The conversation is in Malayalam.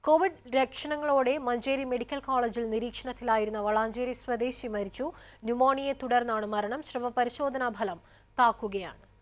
കോവിഡ് ലക്ഷണങ്ങളോടെ മഞ്ചേരി മെഡിക്കൽ കോളേജിൽ നിരീക്ഷണത്തിലായിരുന്ന വളാഞ്ചേരി സ്വദേശി മരിച്ചു. ന്യൂമോണിയയെ തുടർന്നാണ് മരണം. സ്രവ പരിശോധനാ ഫലം കാക്കുകയാണ്.